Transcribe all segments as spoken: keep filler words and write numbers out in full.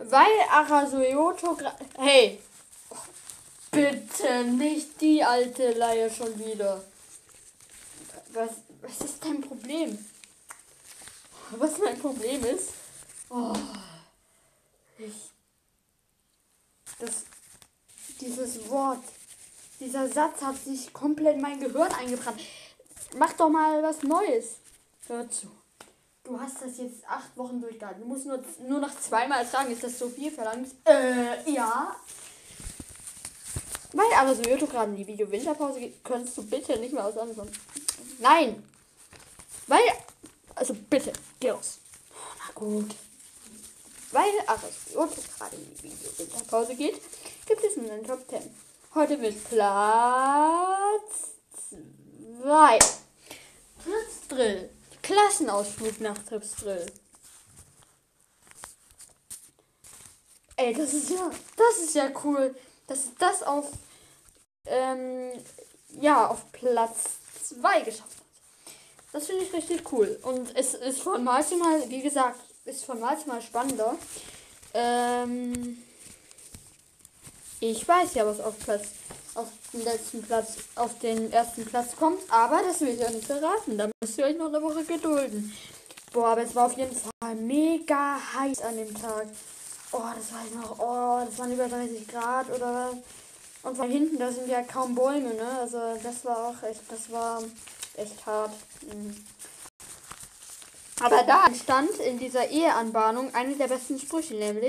Weil Arasuyoto gerade... Hey! Bitte nicht die alte Leier schon wieder. Was, was ist dein Problem? Was mein Problem ist? Oh, ich... Das... Dieses Wort... Dieser Satz hat sich komplett in mein Gehirn eingebrannt. Mach doch mal was Neues. Hör zu. Du hast das jetzt acht Wochen durchgehalten. Du musst nur, nur noch zweimal sagen. Ist das so viel verlangt? Äh, ja. Weil aber so Yoto gerade in die Video-Winterpause geht, könntest du bitte nicht mehr aus anderen. Nein. Weil, also bitte, geh raus. Na gut. Weil aber so Yoto gerade in die Video-Winterpause geht, gibt es nun einen Top zehn. Heute mit Platz zwei. Tripsdrill. Klassenausflug nach Tripsdrill. Ey, das ist ja, das ist ja cool, dass das auf, ähm, ja, auf Platz zwei geschafft hat. Das finde ich richtig cool. Und es ist von Mal zu Mal, wie gesagt, ist von Mal zu Mal spannender. Ähm, ich weiß ja, was auf Platz, auf den letzten Platz, auf den ersten Platz kommt, aber das will ich euch nicht verraten. Da müsst ihr euch noch eine Woche gedulden. Boah, aber es war auf jeden Fall mega heiß an dem Tag. Oh, das weiß ich noch. Oh, das waren über dreißig Grad oder was. Und von hinten, da sind ja kaum Bäume, ne? Also das war auch echt, das war echt hart. Mhm. Aber da entstand in dieser Eheanbahnung eine der besten Sprüche, nämlich...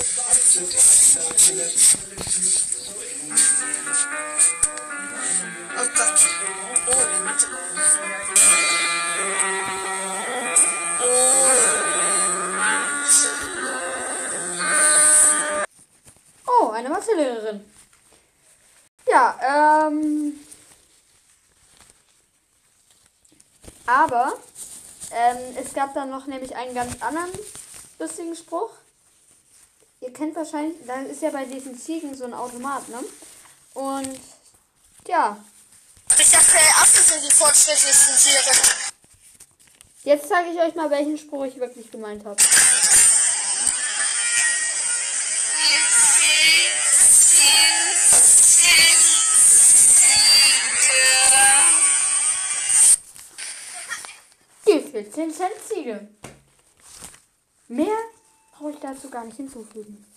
Oh Gott. Und... Oh, eine Mathelehrerin. Ja, ähm... Aber... Ähm, es gab dann noch nämlich einen ganz anderen lustigen Spruch. Ihr kennt wahrscheinlich... Da ist ja bei diesen Ziegen so ein Automat, ne? Und... Ja... Ich dachte, Affen sind die fortschrittlichsten Tiere. Jetzt zeige ich euch mal, welchen Spruch ich wirklich gemeint habe. Die vierzehn Cent Ziege. Mehr brauche ich dazu gar nicht hinzufügen.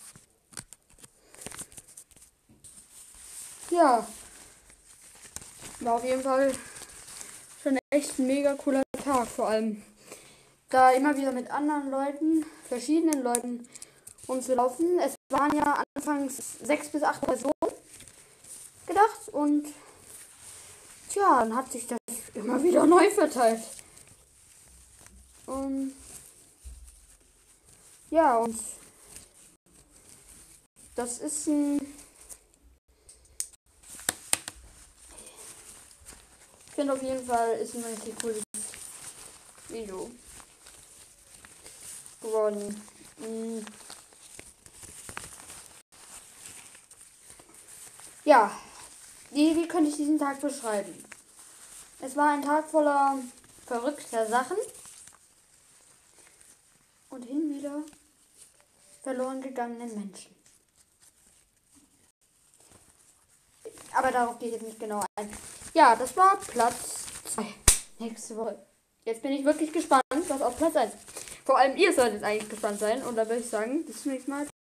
Ja. War auf jeden Fall schon echt ein mega cooler Tag, vor allem da immer wieder mit anderen Leuten, verschiedenen Leuten rumzulaufen. Es waren ja anfangs sechs bis acht Personen gedacht und tja, dann hat sich das immer wieder neu verteilt. Und ja, und das ist ein... Ich finde auf jeden Fall, ist ein richtig cooles Video geworden. Mhm. Ja, wie, wie könnte ich diesen Tag beschreiben? Es war ein Tag voller verrückter Sachen und hin wieder verloren gegangenen Menschen. Aber darauf gehe ich jetzt nicht genau ein. Ja, das war Platz zwei. Nächste Woche. Jetzt bin ich wirklich gespannt, was auf Platz eins. Vor allem ihr solltet eigentlich gespannt sein. Und da würde ich sagen, bis zum nächsten Mal.